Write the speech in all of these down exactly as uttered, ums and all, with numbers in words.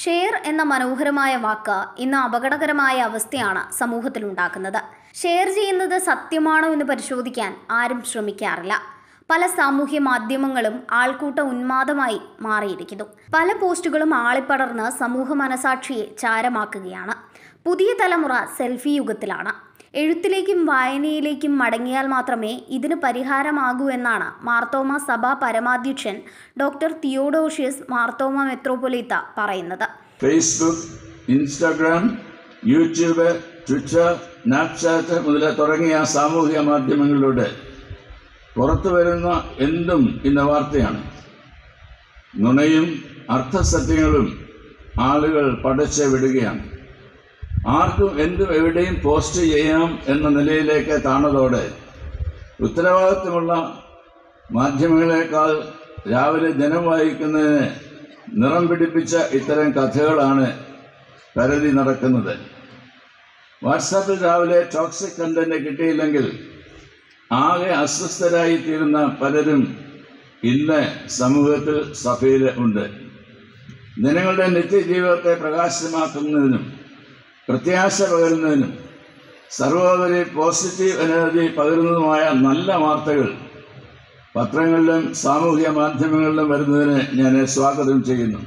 Share എന്ന മനോഹരമായ വാക്ക് ഇന്ന് അപകടകരമായ അവസ്ഥയാണ് സമൂഹത്തിലുണ്ടാക്കുന്നത്. ഷെയർ ചെയ്യുന്നത് സത്യമാണോ എന്ന് പരിശോധിക്കാൻ ആരും ശ്രമിക്കാറില്ല. പല സാമൂഹ്യ മാധ്യമങ്ങളും ആൾക്കൂട്ട ഉന്മാദമായി മാറിയിരിക്കുന്നു. പല പോസ്റ്റുകളും ആളിപ്പടർന്ന് സമൂഹ മനസാക്ഷിയെ ചാരമാക്കുകയാണ്. പുതിയ തലമുറ സെൽഫി യുഗത്തിലാണ്. എഴുത്തിലേക്കും വായനയിലേക്കും മടങ്ങിയാൽ മാത്രമേ ഇതിന് പരിഹാരമാകൂ എന്നാണ് മാർത്തോമ സഭ പരമാധ്യക്ഷൻ ഡോക്ടർ തിയോഡോഷ്യസ് മാർത്തോമ മെത്രോപൊലീത്ത പറയുന്നത്. Facebook, Instagram, YouTube, Twitter, Snapchat മുതലേ തുടങ്ങിയ സാമൂഹിക മാധ്യമങ്ങളിലൂടെ പുറത്തു വരുന്ന എന്തും ഇന്ന് വാർത്തയാണ്. നുണയും അർത്ഥസത്യങ്ങളും ആളുകൾ പടച്ച് വിടുകയാണ്. ആർക്കും എന്തും എവിടെയും പോസ്റ്റ് ചെയ്യാം എന്ന നിലയിലേക്ക് താണതോടെ ഉത്തരവാദിത്വമുള്ള മാധ്യമങ്ങളെക്കാൾ രാവിലെ ജനം വായിക്കുന്നതിന് നിറം പിടിപ്പിച്ച ഇത്തരം കഥകളാണ് പരതി നടക്കുന്നത്. വാട്സാപ്പിൽ രാവിലെ ടോക്സിക് കണ്ടന്റ് കിട്ടിയില്ലെങ്കിൽ ആകെ അസ്വസ്ഥരായി തീരുന്ന പലരും ഇന്ന് സമൂഹത്തിൽ സഭയിൽ ഉണ്ട്. ജനങ്ങളുടെ നിത്യജീവിതത്തെ പ്രകാശമാക്കുന്നതിനും പ്രത്യാശ പകരുന്നതിനും സർവോപരി പോസിറ്റീവ് എനർജി പകരുന്നതുമായ നല്ല വാർത്തകൾ പത്രങ്ങളിലും സാമൂഹിക മാധ്യമങ്ങളിലും വരുന്നതിന് ഞാൻ സ്വാഗതം ചെയ്യുന്നു.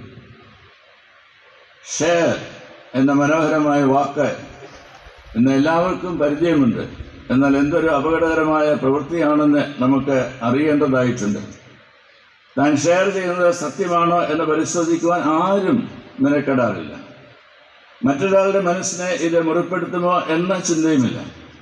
ഷെയർ എന്ന മനോഹരമായ വാക്ക് ഇന്ന് എല്ലാവർക്കും പരിചയമുണ്ട്. എന്നാൽ എന്തൊരു അപകടകരമായ പ്രവൃത്തിയാണെന്ന് നമുക്ക് അറിയേണ്ടതായിട്ടുണ്ട്. താൻ ഷെയർ ചെയ്യുന്നത് സത്യമാണോ എന്ന് പരിശോധിക്കുവാൻ ആരും മെനക്കെടാറില്ല. മറ്റൊരാളുടെ മനസ്സിനെ ഇത് മുറിപ്പെടുത്തുമോ എന്ന ചിന്തയുമില്ല.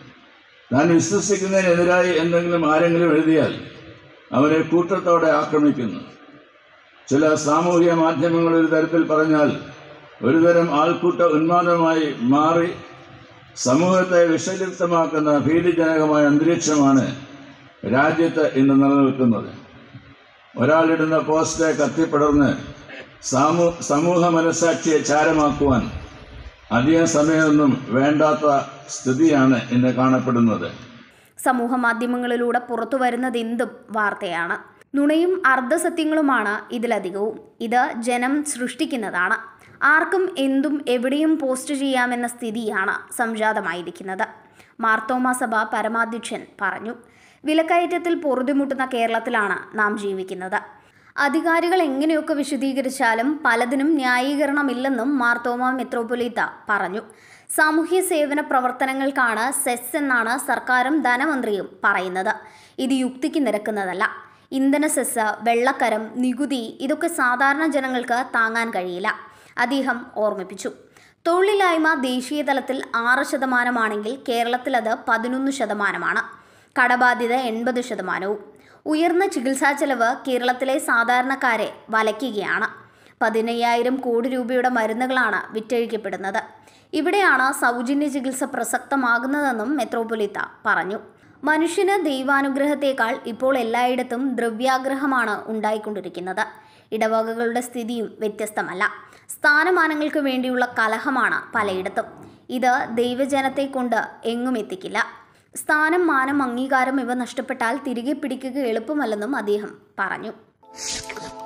താൻ വിശ്വസിക്കുന്നതിനെതിരായി എന്തെങ്കിലും ആരെങ്കിലും എഴുതിയാൽ അവരെ കൂട്ടത്തോടെ ആക്രമിക്കുന്നു. ചില സാമൂഹിക മാധ്യമങ്ങൾ ഒരു തരത്തിൽ പറഞ്ഞാൽ ഒരുതരം ആൾക്കൂട്ട ഉന്മാദമായി മാറി സമൂഹത്തെ വിഷലിപ്തമാക്കുന്ന ഭീതിജനകമായ അന്തരീക്ഷമാണ് രാജ്യത്ത് ഇന്ന് നിലനിൽക്കുന്നത്. ഒരാളിടുന്ന പോസ്റ്റ് കത്തിപ്പടർന്ന് സാമൂ സമൂഹ മനസാക്ഷിയെ ചാരമാക്കുവാൻ അധികം സമയമൊന്നും വേണ്ടാത്ത സ്ഥിതിയാണ് ഇന്ന് കാണപ്പെടുന്നത്. സമൂഹ മാധ്യമങ്ങളിലൂടെ പുറത്തു വരുന്നത് എന്തും വാർത്തയാണ്. നുണയും അർദ്ധസത്യങ്ങളുമാണ് ഇതിലധികവും. ഇത് ജനം സൃഷ്ടിക്കുന്നതാണ്. ആർക്കും എന്തും എവിടെയും പോസ്റ്റ് ചെയ്യാമെന്ന സ്ഥിതിയാണ് സംജാതമായിരിക്കുന്നത്. മാർത്തോമ സഭ പരമാധ്യക്ഷൻ പറഞ്ഞു. വിലക്കയറ്റത്തിൽ പൊറുതിമുട്ടുന്ന കേരളത്തിലാണ് നാം ജീവിക്കുന്നത്. അധികാരികൾ എങ്ങനെയൊക്കെ വിശദീകരിച്ചാലും പലതിനും ന്യായീകരണമില്ലെന്നും മാർത്തോമ മെത്രോപൊലീത്ത പറഞ്ഞു. സാമൂഹ്യ സേവന പ്രവർത്തനങ്ങൾക്കാണ് സെസ് എന്നാണ് സർക്കാരും ധനമന്ത്രിയും പറയുന്നത്. ഇത് യുക്തിക്ക് നിരക്കുന്നതല്ല. ഇന്ധന സെസ്, വെള്ളക്കരം, നികുതി ഇതൊക്കെ സാധാരണ ജനങ്ങൾക്ക് താങ്ങാൻ കഴിയില്ല, അദ്ദേഹം ഓർമ്മിപ്പിച്ചു. തൊഴിലില്ലായ്മ ദേശീയ തലത്തിൽ ആറ് ശതമാനമാണെങ്കിൽ കേരളത്തിൽ അത് പതിനൊന്ന് ശതമാനമാണ്. കടബാധ്യത എൺപത് ശതമാനവും. ഉയർന്ന ചികിത്സാ ചെലവ് കേരളത്തിലെ സാധാരണക്കാരെ വലയ്ക്കുകയാണ്. പതിനയ്യായിരം കോടി രൂപയുടെ മരുന്നുകളാണ് വിറ്റഴിക്കപ്പെടുന്നത്. ഇവിടെയാണ് സൗജന്യ ചികിത്സ പ്രസക്തമാകുന്നതെന്നും മെത്രോപൊലീത്ത പറഞ്ഞു. മനുഷ്യന് ദൈവാനുഗ്രഹത്തേക്കാൾ ഇപ്പോൾ എല്ലായിടത്തും ദ്രവ്യാഗ്രഹമാണ് ഉണ്ടായിക്കൊണ്ടിരിക്കുന്നത്. ഇടവകകളുടെ സ്ഥിതിയും വ്യത്യസ്തമല്ല. സ്ഥാനമാനങ്ങൾക്ക് വേണ്ടിയുള്ള കലഹമാണ് പലയിടത്തും. ഇത് ദൈവജനത്തെ കൊണ്ട് എങ്ങും എത്തിക്കില്ല. സ്ഥാനം, മാനം, അംഗീകാരം ഇവ നഷ്ടപ്പെട്ടാൽ തിരികെ പിടിക്കുക എളുപ്പമല്ലെന്നും അദ്ദേഹം പറഞ്ഞു.